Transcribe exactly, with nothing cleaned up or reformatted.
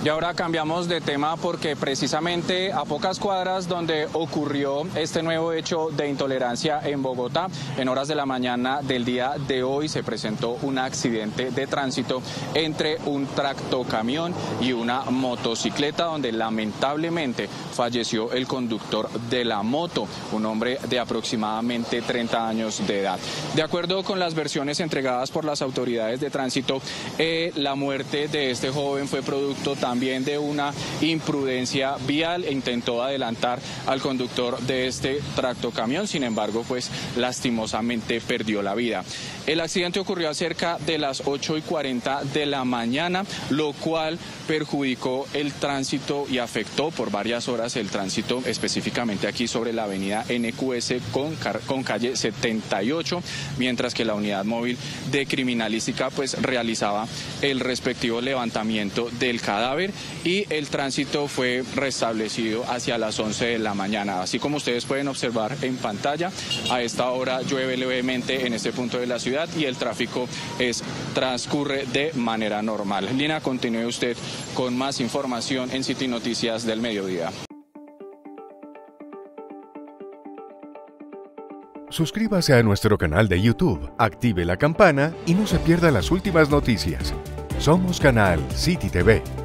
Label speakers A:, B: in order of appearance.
A: Y ahora cambiamos de tema porque precisamente a pocas cuadras donde ocurrió este nuevo hecho de intolerancia en Bogotá, en horas de la mañana del día de hoy se presentó un accidente de tránsito entre un tractocamión y una motocicleta donde lamentablemente falleció el conductor de la moto, un hombre de aproximadamente treinta años de edad. De acuerdo con las versiones entregadas por las autoridades de tránsito, eh, la muerte de este joven fue producto también de una imprudencia vial e intentó adelantar al conductor de este tractocamión, sin embargo, pues lastimosamente perdió la vida. El accidente ocurrió a cerca de las ocho y cuarenta de la mañana, lo cual perjudicó el tránsito y afectó por varias horas el tránsito, específicamente aquí sobre la avenida N Q S con, con calle setenta y ocho, mientras que la unidad móvil de criminalística pues realizaba el respectivo levantamiento del cadáver y el tránsito fue restablecido hacia las once de la mañana. Así como ustedes pueden observar en pantalla, a esta hora llueve levemente en este punto de la ciudad y el tráfico es, transcurre de manera normal. Lina, continúe usted con más información en City Noticias del Mediodía.
B: Suscríbase a nuestro canal de YouTube, active la campana y no se pierda las últimas noticias. Somos Canal City T V.